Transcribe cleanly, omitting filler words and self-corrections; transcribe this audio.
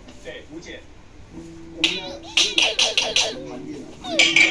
对，无解。 我们呢，所以我们团练了。